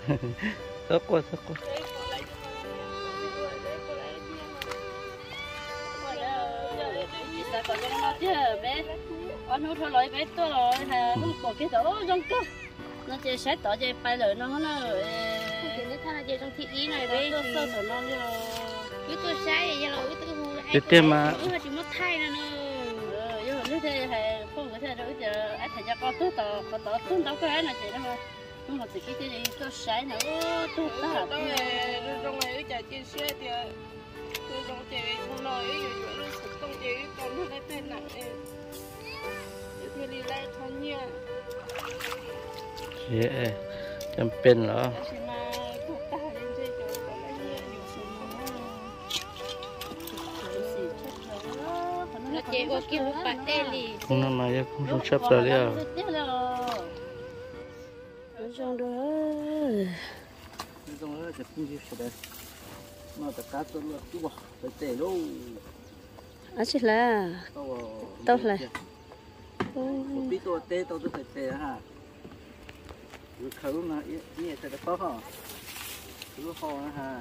sốc quá sốc quá. Còn cho nó chứ bé con hút thôi lấy bé tôi rồi hà không có cái đó trong cơ nó chơi xét tỏ chơi bay lời nó thì nó thay là chơi trong thị ý này bé tôi sơ tỏ nó cứ tôi sai vậy là cứ tôi hù Tiếp tiếp mà. cứ chỉ mất thay là nó nhưng mà nếu thế hay không có thể đâu giờ anh thầy cho con tôi tỏ con tỏ tôi đâu có ai là chị đâu mà nhưng mà từ cái gì tôi sai nữa tôi ta trong này chả chia sẻ thì tôi trong chị không nói rồi trong chị còn hơn đây tên nặng thì đi lại thon nhiều Chị chăm pin đó. chị có kêu bạn tên gì Không năm nay không trong sắp rồi đấy à. trong đó Trong đó chụp cũng gì đấy. Mà tất cả tôi là chú bỏ phải tệ luôn. à chỉ là tao là Biết tôi tệ tôi phải tệ ha. Cứ khâu mà nhẹ sẽ có hả? Cứ ho ha.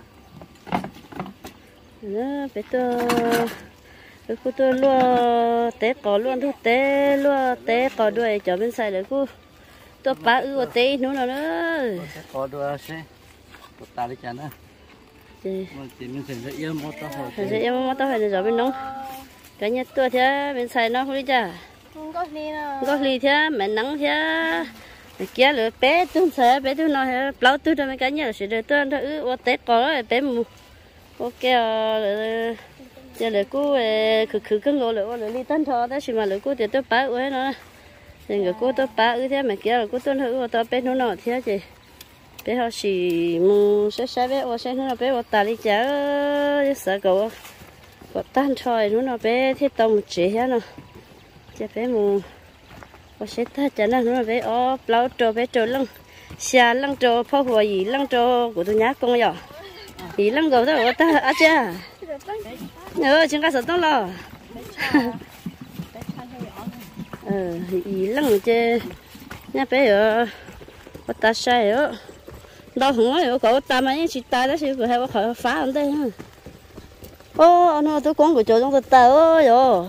nó phải tôi cô tôi luôn té cỏ luôn thôi té luôn té cỏ đuôi cho bên sai đấy cô tôi phá ư té nữa nữa Có đua xe. Tôi ta đi chán á. chị Mình sẽ dạy em một tao hỏi. thì em muốn tao phải để bên nông cái nhất tôi thế bên sai nó không đi chả không có đi nào có ly thế mẹ nắng thế kia lửa bé tôi sợ bé tôi nói lâu tôi cho mấy cái nhà sẽ được tôi thôi té cỏ bé mù ok giờ lửa cô khử cái ngô lửa ly tân thọ đó chỉ mà lửa cô thì tôi phá ư nó thì người cô tôi phá ư thế mà kia là cô tôi thử tôi bé nó nọ thế chị bé họ chỉ mù sẽ bé ô sẽ nó bé ô ta đi chả sợ cậu có tan thôi nó bé thế tao một chế hết nó chả bé mù ô sẽ ta chả nó bé ô lâu trâu bé trâu lăng xa lăng trâu phô hồ gì lăng trâu của tôi nhá con nhỏ gì lăng gấu đó ô ta à cha chúng ta sợ tao lo gì lăng chứ nhá bé ở ô ta sai ở đâu không nói cậu ta mà chỉ ta đó xíu hay có phá ở đây ha ô nó tôi con của chỗ trong ta ơi rồi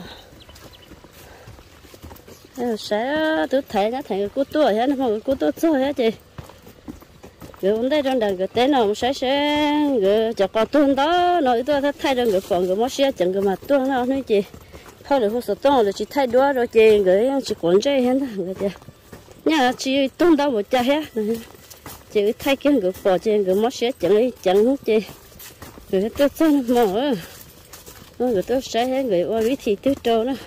sẽ tôi thấy nó thành cái tua hết nó không cái tua chơi hết chị rồi đây trong đằng cái tên nào sẽ rồi cho con tuôn đó nói tôi thay trong cái phòng cái món xe chẳng cái mà tuôn nào nữa chị thôi được không sợ tuôn rồi chỉ thay đũa rồi chị rồi chỉ cuốn dây hết rồi chị nhà chỉ tuôn đâu một cha hết chị thay cái người bỏ trên người mất sẽ chẳng hút chị người tôi chân mở người tôi sẽ người qua ví thì tôi trâu nó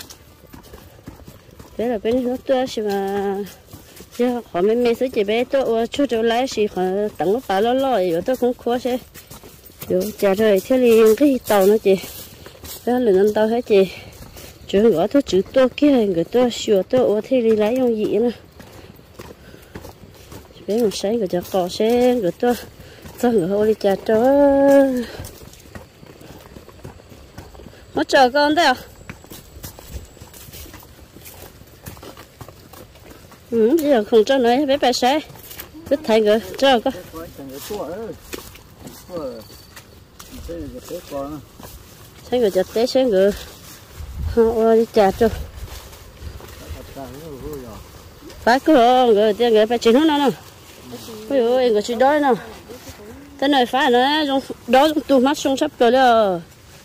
bé là bên nó tôi chỉ mà chứ họ mấy số chị bé tôi cho cháu lái chỉ họ tặng nó bà lo rồi tôi cũng khó sẽ rồi trả rồi thế liền cái tàu nó chị đó là năm tàu hết chị chuyện gọi tôi chữ tôi kia người tôi sửa tôi thế đi lái用gì nữa bé một sáng người cho cỏ xe người tôi cho người hô đi chả cho nó chờ con đấy à bây giờ không cho nữa bé bé xe cứ thay người chờ con thấy người chặt té xe người họ đi chả cho phải cứ người phải chỉnh nó nè ôi ơi người chỉ đói nè cái này phải nó đó tụi mắt xuống sắp rồi đó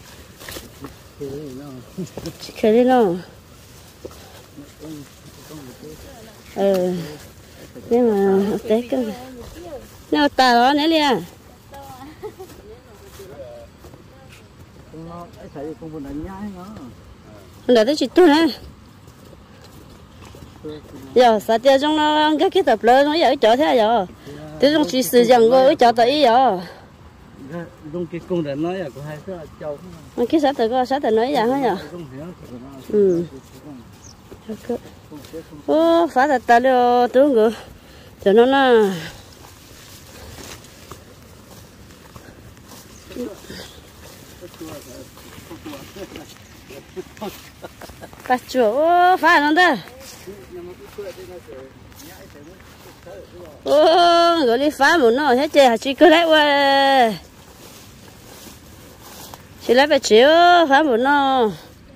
cái đi nó nhưng mà té cái nó ta đó nè liền là tới chỉ tôi nè giờ sao tiêu trong nó cái tập lớn nó giờ chỗ thế giờ tiêu trong chỉ sử dụng cái chỗ tới giờ dùng cái cung để nói là có hai thứ châu cái sao tới nói vậy hả nhở ô phá thật ta được tướng ngựa cho nó nè bắt chuột phá nó đây ô rồi đi phá một nó hết chơi hả chị cứ lấy qua chị lấy về chiếu phá một nó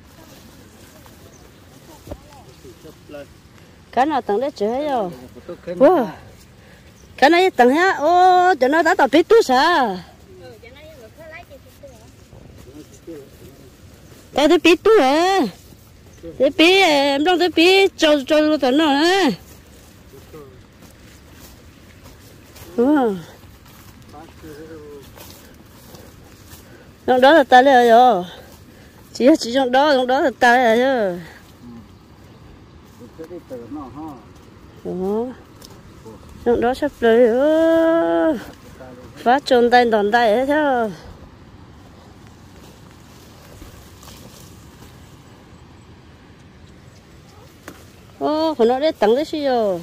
cái nào tặng đấy chữ hết rồi wow cái này tặng hết ô cho nó đã tập biết tu sao tao thấy biết tu à thấy biết em đang thấy biết cho tao nó nè wow trong đó là ta lấy rồi chỉ trong đó là ta lấy rồi đó trong đó sắp lấy phá trôn tay đòn tay hết thôi ô còn nó để tặng đấy chứ rồi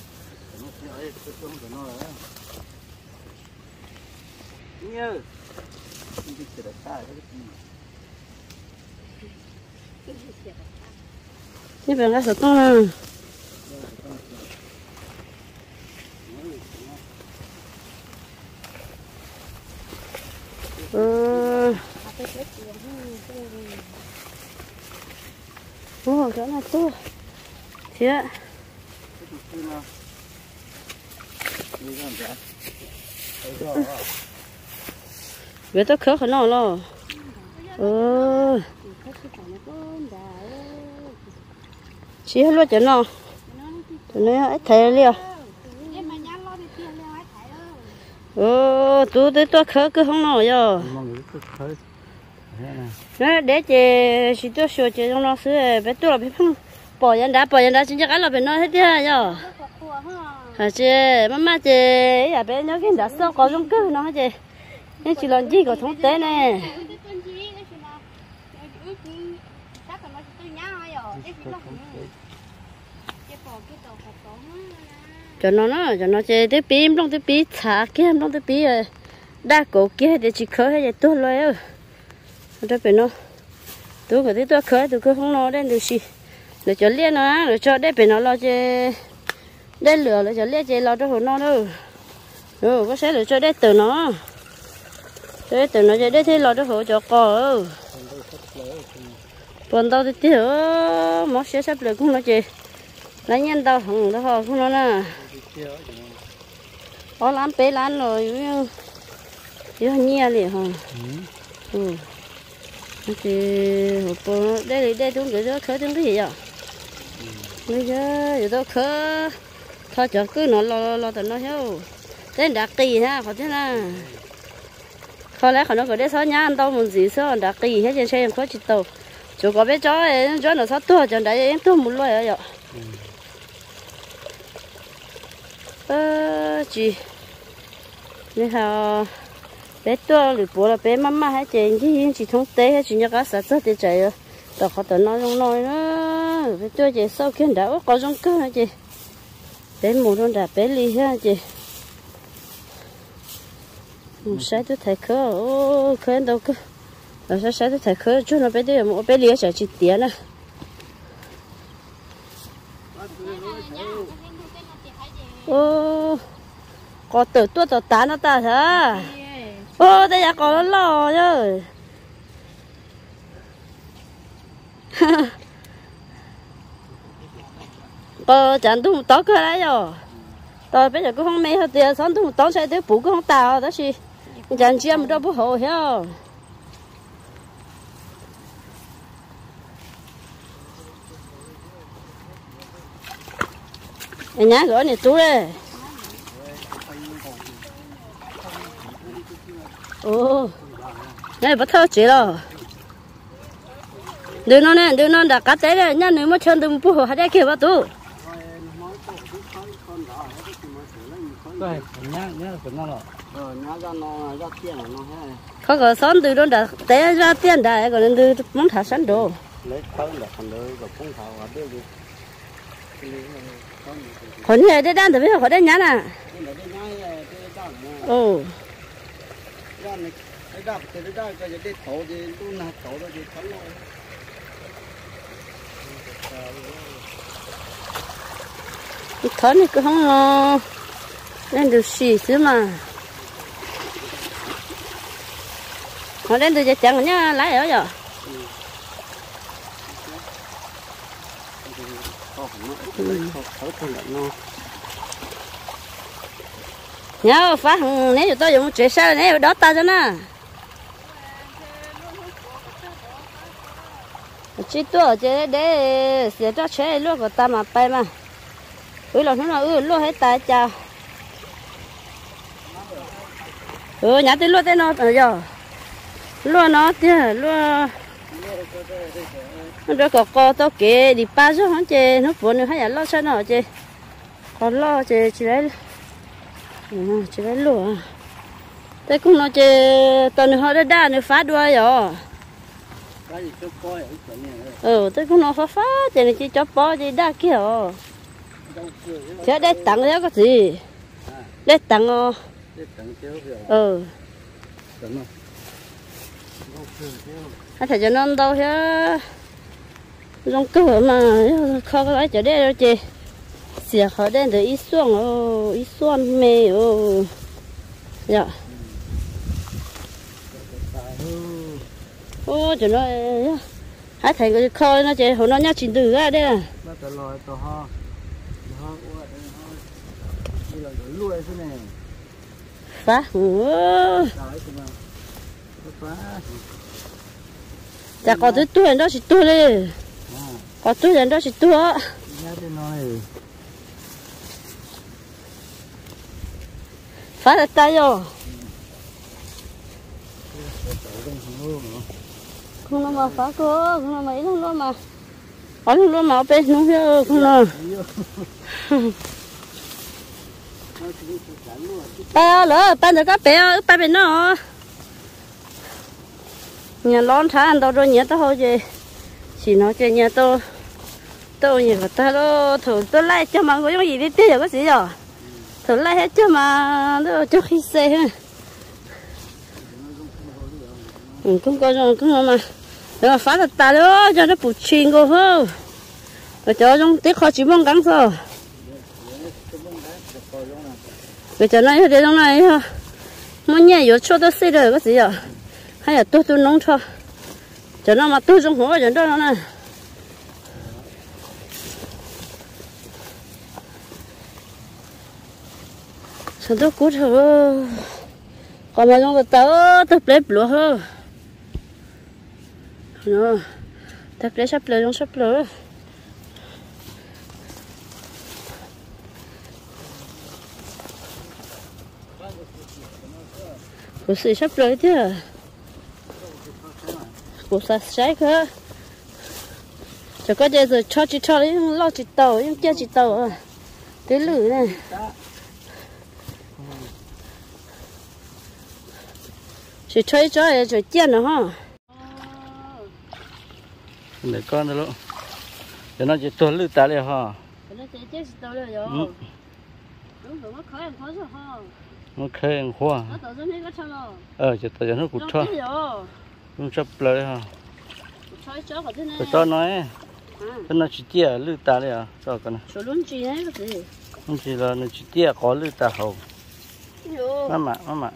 như vậy là sao to ô cái này to thế về tôi khớ khẩn nó lo chỉ hết luôn cho nó ấy thề liền tôi khớ cứ không nổi rồi nó để chị chỉ tôi sửa chị trong nó sửa bé tôi là bé không bỏ yên đá chính chắc là bé nói hết rồi hả chị mama chị à bé nhớ cái đá sau có trong cơ nó hả chị nhưng chỉ làm gì có thông tế này cho nó chơi tới pin trong tới pin thả kia trong tới pin đa cổ kia để chỉ khơi hay tôi rồi ơ tôi phải nó tôi có thấy tôi khơi tôi không nó đến được gì để cho liên nó để cho để phải nó lo chơi để lửa để cho liên chơi lo cho nó đâu rồi có sẽ để cho để từ nó chơi thế lo cho hổ cho cò còn tao thì tiếc mất sẽ sắp lại cũng nó chơi lấy nhân tao thằng đó họ cũng nó nè có lán bé lán rồi chứ nhia liền hả thì đây chúng cái khơi chúng cái gì vậy bây giờ tôi khơi thôi cho cứ nó lo tận nó theo tên đặc kỳ ha có thế nào khó lẽ nó có để số nhà ăn tao muốn gì số đặc kỳ hết trên xe khó chịu tàu chú có biết chó nó sao tua cho đấy em tua một loại rồi chị nên là bé tua lười bố là bé mama hay chị chỉ thông tế hay chị nhớ cả sợ chết thì chạy rồi tao khó tao nói trong nói nữa bé tua chị sau khi đã có trong cơ hả chị bé mù trong đã bé ly ha chị sai tôi thấy khờ khờ đâu cơ là sai tôi thấy khờ chút nó bé tua một bé ly sẽ chỉ tiền à có tử tua tao tán nó ta hả đây là có nó lò chứ chẳng tung tao cơ đấy rồi tao bây giờ cũng không mấy hết tiền sáng tung tao sẽ tới phụ cũng không tao đó gì chẳng chi mà đâu bố hộ hiểu nhá gọi này tú đây này bắt thơ chỉ rồi đứa nó đã cắt té rồi nhá nếu mà chân đừng bù hạt đây kia bắt tú không có son từ đó đã té ra tiền đã còn từ món thả sẵn đồ còn như đây đang từ bây giờ khỏi đây nhá nè thở này cứ không lên được xì chứ mà họ lên được chẳng nhá lái ở rồi nhớ phá nếu tôi dùng chạy sao nếu đó ta cho nó chỉ tôi chỉ để sẽ cho chế luôn của ta mà bay mà lần nó luôn hết ta chào nhà tôi luôn tên nó rồi luôn nó thế luôn nó được có tao kể đi ba số hắn chơi nó buồn nữa hay là lo sao nó chơi còn lo chơi chỉ lấy lúa thế cũng nó chơi tuần họ đã đa nữa phá đuôi rồi thế cũng nó phá thì nó chỉ cho bó thì đa kia rồi thế để tặng đó có gì để tặng hay thầy cho nó đâu chứ trong cửa mà không có ai cho đây đâu chị xỉa khó đen từ ít xuân mê dạ cho nó hãy thành cái khơi nó chị hồi nó nhát chín từ ra đây à phá chả có tới tuổi đó chỉ tuổi đi có tuổi đó chỉ tuổi phá được tay rồi không nó mà phá cơ không nó mấy nó mà có nó mà bên nó chưa không nó bé lỡ bé được các bé bên nó nhà lon thả ăn đâu rồi nhà tao hồi gì chỉ nói chơi nhà tôi nhiều người ta đó thử tôi lại cho mà có cái gì đi tiêu có gì rồi thử lại hết cho mà nó cho khi xe ha không có rồi không mà rồi phá được ta đó cho nó bù chiên cô hơ rồi cho trong tiếc khó chỉ mong gắng thôi rồi cho nó để trong này ha muốn nhà yếu cho tôi xây được có gì rồi hay là tôi nông cho nó mà tôi trong hồ cho nó này sao tôi cút hơ còn mà trong tôi lấy lúa hơ nó tôi lấy sắp lấy trong sắp lấy của sự sắp lấy chứ của sao sai cơ cho có giờ cho chị cho đấy lo chị tàu nhưng chưa chị tàu tới lử này chị chơi cho rồi chiên nữa ha để con rồi cho nó chỉ tuần lử ta liền ha nó chỉ chết tàu liền rồi đúng rồi nó khơi ăn khó rồi ha nó khơi ăn khoa nó tàu dân hết có sao chỉ tàu nó cụt cho không chấp lời ha rồi cho nói nó chỉ tia lử ta liền cho con số luôn chỉ đấy cái gì không chỉ là nó chỉ tia có lử ta hậu mama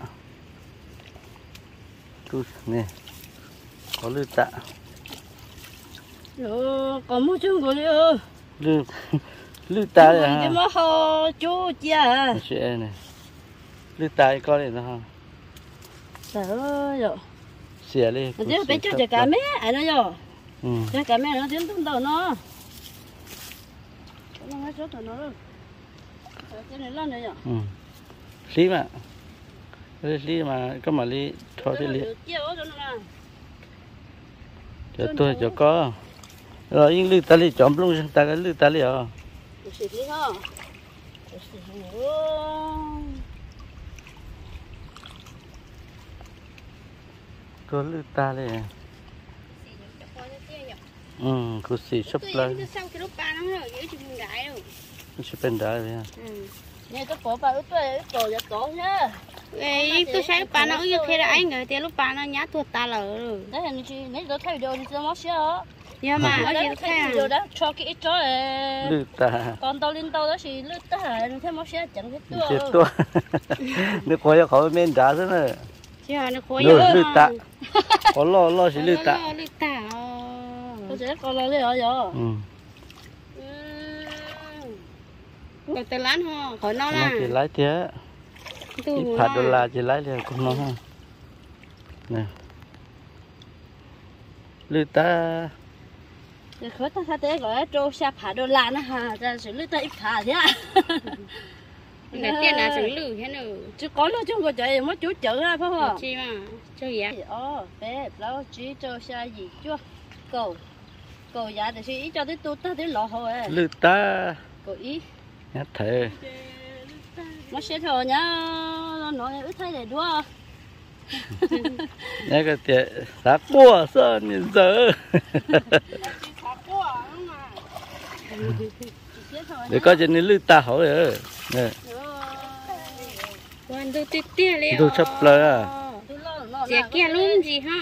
tu nè có lư tạ có một chút của lư tạ này ha mà họ chú chia chị này lư tạ có này nó ha trời ơi rồi xỉa đi chứ bé cho cả mẹ ai nó rồi cho cả mẹ nó tiến tung đầu nó nó cho tụi nó rồi cái này lớn này rồi lý mà lý mà có mà lý thôi thì lý cho tôi cho có rồi những lư ta lý chọn luôn sang ta cái lư ta lý à có lư ta lý cô xì sắp lên nó sẽ bên đó vậy nè tôi bỏ vào tôi tổ giờ tổ nhá tôi sai bà nó như thế là anh người tiền lúc bà nó nhát tuột ta lở đấy là chị nãy tôi thấy đồ thì tôi mất xíu nhưng mà ở đây thấy rồi đó cho cái ít chó lư ta còn tàu lên tàu đó thì lư ta thêm một xe chẳng hết chết tua nước khói cho khó men đá thế này chứ nó khói lư ta có lo chỉ lư ta tôi sẽ còn lo lấy rồi còn tên lán ho khỏi nó là chỉ lái thế ít phạt đô la chỉ lái liền cũng nó ha nè lư ta rồi khởi ta thế gọi trâu xe phạt đô la nó ha ra xử lý ta ít phạt thế người tiền là xử lử thế nào chứ có nó chung có chạy mất chú chợ ra phải không chi mà cho gì bé lâu chỉ cho xe gì chưa cầu giá thì ý cho tới tôi ta tới lọ hồi lư ta cầu ý nhát thề nó sẽ thôi nhá nó ít thay để đua nhá cái tiệt sát cua sơn như giờ để coi trên lư ta hỏi rồi nè quan tôi tít tia liền tôi chấp lời à chị kia luôn gì ha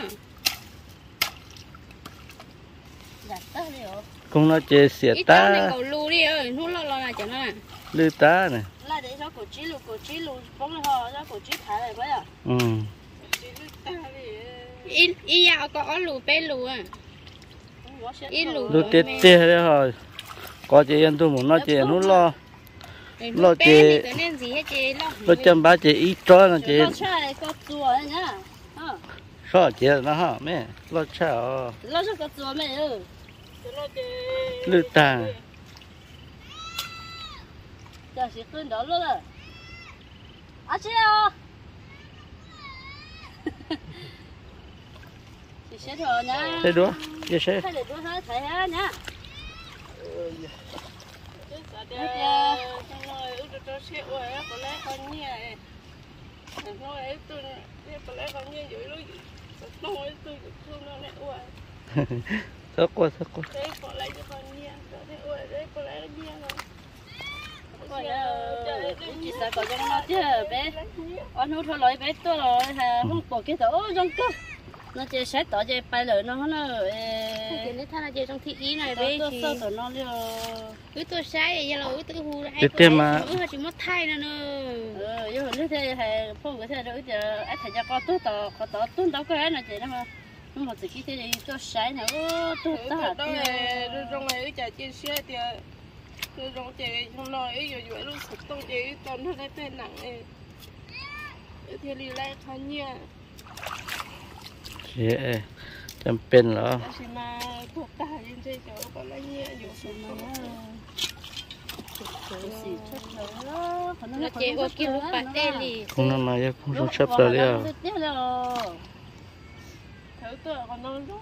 không nói chơi xỉa ít ta này cầu lù đi ơi nó lo là chẳng nó lư ta này là để cho cổ chí lù bóng là họ cho cổ chí thải lại vậy à ít dạo có lù bé lù à ít lù lư tết tết đấy rồi có chị em tôi muốn nói chị nó lo chị lo chăm ba chị ít cho nó chị có chùa nhá sao chị nó hả mẹ lo chào lo cho có chùa mẹ ơi lư ta giờ sẽขึ้นđó luôn rồi à chị à chị sẽ thôi nhá thế đúa chị sẽ thế để đúa hết thầy ha nhá sớt quá chị sợ có trong nó chứ bé anh hút thôi lấy bé tôi rồi không bỏ cái tổ trong cơ nó chơi xét tỏ chơi bay lửa nó cái này thay là chơi trong thị ý này bé thì tỏ nó liền cứ tôi sai vậy là tôi hù lại chỉ mất thay nữa nhưng mà nếu thế hay phong cái thế đó giờ anh thấy cho con tôi tỏ tuân tao cái này chị nó mà không một cái thế này tôi sai nữa tôi ta đó là trong này chả chia sẻ thì trong chơi trong nói rồi rồi lúc sụp trong chơi còn nó lại tên nặng này thì đi lại khăn nhia chị chăm pin đó mà thuộc ta trên chơi chỗ còn lại nhiaอยู่ nó chơi ô kia lúc bạn đen đi không nó mà không chấp rồi đấy à thử tôi còn nó lúc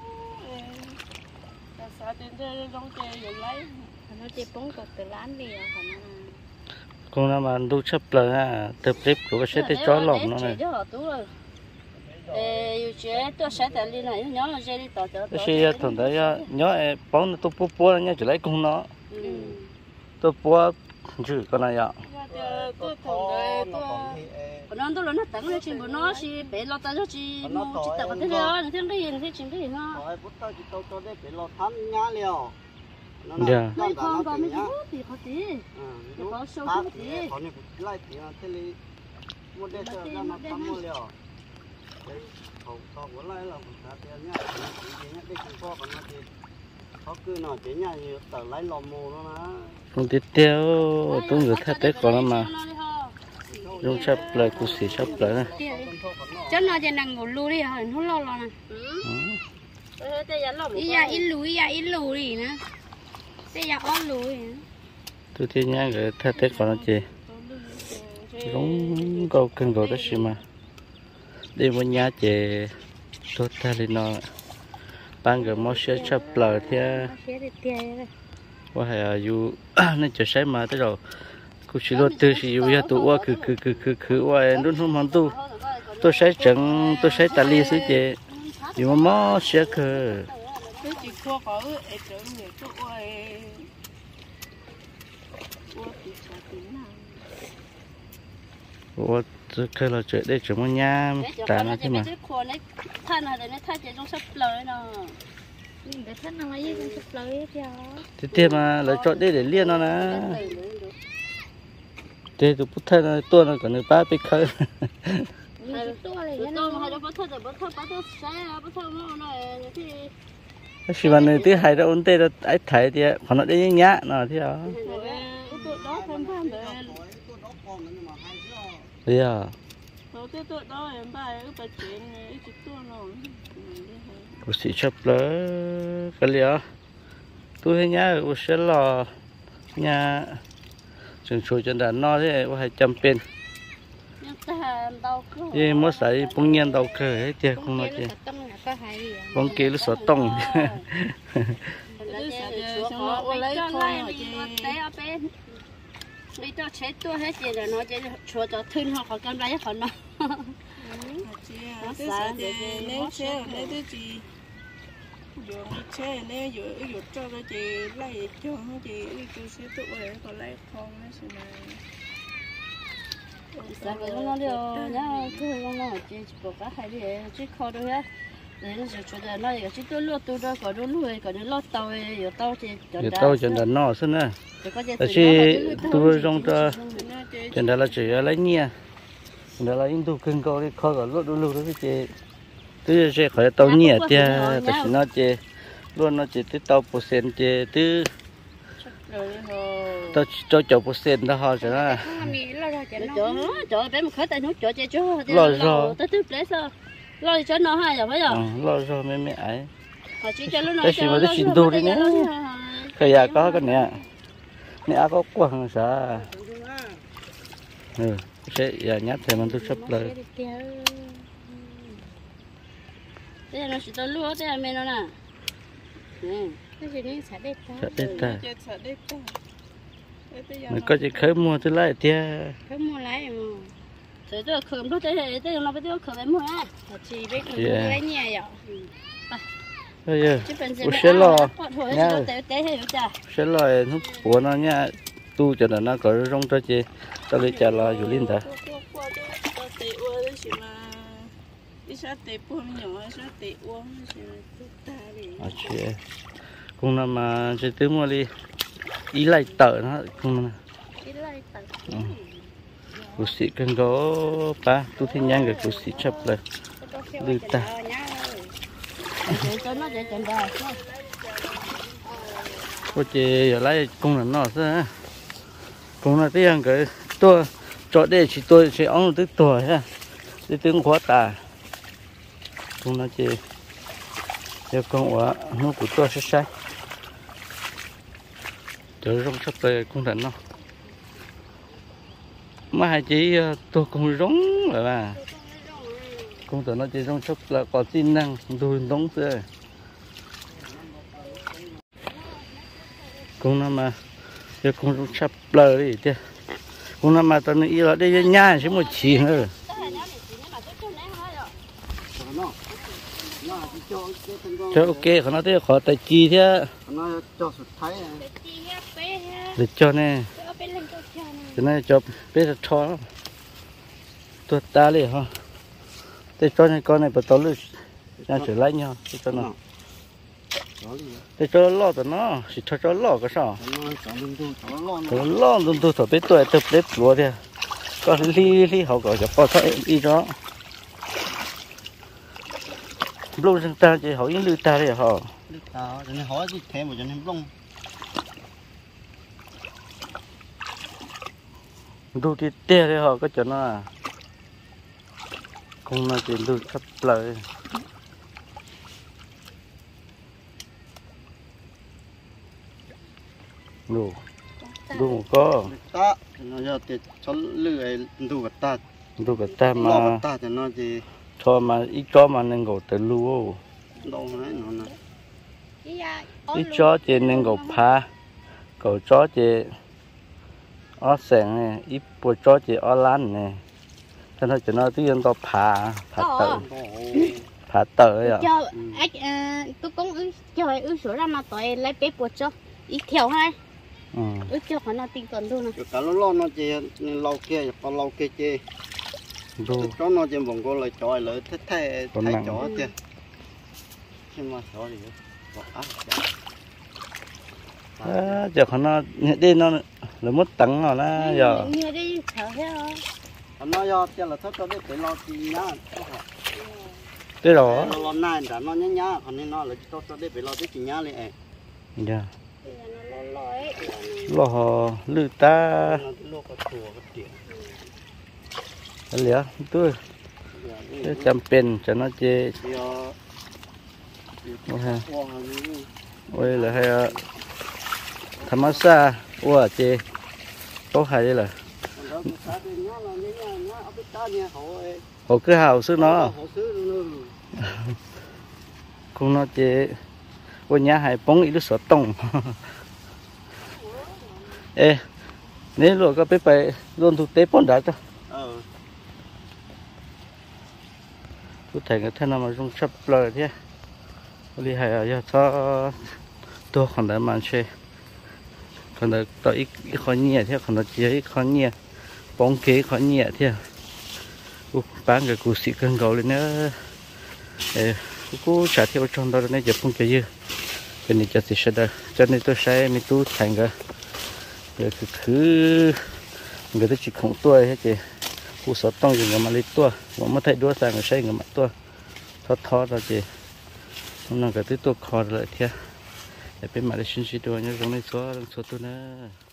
sao đến đây trong chơi rồi lấy nó chơi bóng cột từ lán đi không nó mà đâu chấp rồi ha tập clip của cái sẽ chó lỏng nó này tôi sẽ tại đi này nhớ là chơi đi tỏ cái xe thằng đấy nhớ bóng tôi bố nhớ chỉ lấy cùng nó tôi bố chữ con này ạ tôi thằng đấy còn nó lớn nó tặng lên trên bữa nó chỉ bé lo tay cho chị mua chỉ tặng cái thế đó thế cái gì thế chính cái gì ha dạ mấy con có mấy chút thì có tí có sâu chút tí một đợt ra nó thắm mua liều đấy khẩu to của lại là một cái tiền nhá cái nhá đây cũng có còn nó thì có cứ nó chế nhà như tờ lấy lò mù đó mà không tiếp theo tôi người thay tết còn mà dùng sắp lại cú xì sắp lại này chắc nó chỉ năng ngủ lù đi hả nó lo lo nè ít lù đi nè thế giờ ó lù tôi thấy nhá người thay tết còn nó chị giống câu cần gọi đó xí mà đi mua nhà chị tôi thay lên nó ban người mua xe sắp lại thì qua hay dù nên chờ xe mà tới rồi cô chỉ lo từ chỉ dù tụ qua cứ qua luôn không hoàn tu tôi sẽ chẳng tôi sẽ tali xứ chị dù mà mó xe cơ chỉ có ở chỗ nhiều chỗ ủa cái là chuyện đây chỉ muốn nhà trả nó thế mà thay này để thay chỉ trong sắp lời nó để thích nó mấy cái chụp lấy cho thế thế mà lấy chọn đây để liên nó nè thế tụi bút thay nó tua nó còn được ba bị khơi chỉ mà này thứ hai đó ôn tê đó ấy thấy thì còn nó đi nhá nó thì đó bây giờ bác sĩ chấp lỡ cái liều tôi hay nhá bác sĩ lò nhà trường chuối chân đàn no thế bác hay chăm pin ये मो सारी पुंगियन दाव कर है ते कुन ते बंग के lu so tong đi cho chế tua hết gì rồi nó chế chùa cho thun họ có cầm lấy họ nó nếu chế nếu cái gì dùng chế nếu dùng cho cái gì lấy cho nó gì cái chế tụ để còn lấy không nó sẽ sao cái nó điều nhá cứ nó chỉ có cái hay đi chỉ khó thôi á để nó chùa cho nó chỉ tôi lúa tôi đó còn nó lúa còn nó lót tàu rồi tàu chỉ tàu chân đàn no xin nè chỉ tôi trong cho chân đàn là chỉ lấy nhia đó là những tu kinh cầu đi khó còn lúa lúa đó cái chứ sẽ khỏi tàu nhia thì tại vì nó chỉ luôn nó chỉ tới tàu % chỉ tới tao cho chậu % đó họ sẽ là chỗ bé một khởi tay nút chỗ chơi chỗ tới tiếp lấy sao lo cho nó hay rồi phải không lo rồi mấy mẹ ấy họ chỉ cho nó cái gì mà tôi xin tu đi nhé cái nhà có cái nè nè có quăng sao sẽ nhát thì mình tôi sắp lời thế nó chỉ tôi lúa thế là mình nó nè cái gì này xả đẹp ta mình có chỉ khởi mua tôi lấy thì khởi mua lấy mà thế tôi khởi đó thế nó bây giờ khởi mua á chỉ biết lấy nhẹ vậy bây giờ sẽ lo nha sẽ lo nó của nó nha tu cho nó có rong cho chị cho lấy trả lo dù linh ta chị cũng là mà chỉ tứ mua đi ý lại tợ nó cũng là bác sĩ cần có ba tu thiên nhang cái bác sĩ chấp lại đưa ta có chị ở lại cũng là nó thôi cũng là tiếng cái tôi cho đây chỉ tôi sẽ ông tức tuổi ha để tiếng khóa ta cũng là chị giờ con quả nó của tôi sẽ sai chờ rong sắp tới cũng thành nó mà hai chị tôi cũng rong rồi mà cũng tưởng nó chỉ rong sắp là có tin năng tôi đóng rồi cũng là mà giờ cũng rong sắp lời đi chứ cũng là mà tao nghĩ là đây nhà chỉ một chỉ nữa cho okเขาnói thế khó tài chi thế nó cho sụt thái để cho nè cho nên cho biết là cho tôi ta liền ha để cho này con này bắt đầu luôn ra trở lại nhau để cho nó để cho lo tụi nó chỉ cho lo cái sao cho lo luôn tôi thổi biết tôi tập biết lúa đi có li họ gọi cho bao thôi đi đó luôn sang ta chỉ hỏi những lưu ta đấy hả? lưu ta, cho nên hỏi gì thêm một cho nên lông. Lưu thì tê đấy hả? Có chỗ nó à? Không nói chuyện lưu sắp lời. Lưu có. Ta, nó giờ thì cho lưu lưu cái ta. Lưu cái ta mà. Lưu cái ta thì nó chỉ cho mà ít cho mà nên gọi từ lưu đâu đấy nó nè ít cho thì nên gọi phá gọi cho thì ở sẹn này ít bùa cho thì ở lan này cho nó tự nhiên to phá tự ấy ạ cho tôi cũng cho sửa ra mà tỏi lấy bé bùa cho ít theo hay cho họ nó tin còn luôn nè cả lo nó chỉ lâu kia còn lâu kia chứ cho nó chỉ muốn có lời chọi lời thế chó chứ nhưng mà chó gì giờ nó đi nó là mất tặng rồi đó giờ như đi thở theo nó do cho là cho biết để lo gì nhá thế rồi lo này đã nó nhá nhá còn nên nó là cho biết để lo cái gì nhá liền dạ lo lư ta liền tôi chăm pen cho nó chơi ôi là hay tham ăn sa ủa chơi có hay là họ cứ hào sức nó cũng nó chơi ôi nhà hay bóng ít số tông ê nếu rồi có biết phải luôn thực tế bón đá cho tôi thấy cái thân nào mà trong sắp lời thế đi hay ở cho tôi còn đã mang chơi còn đã có ít khó nhẹ thế còn đã chỉ ít khó nhẹ bóng kế khó nhẹ thế bán cái củ xị cân gấu lên nữa cú trả theo trong đó nên giờ không chơi dư cái này cho thì sẽ được cho nên tôi sẽ mình tu thành cái thứ người ta chỉ không tuổi hết chị cú sọt tông gì mà lấy tua mà thấy đua sang người say người mặt tua thoát ra chị hôm nay cái thứ tua kho lại thế để bên mà để xin đua nhớ trong này số tôi nữa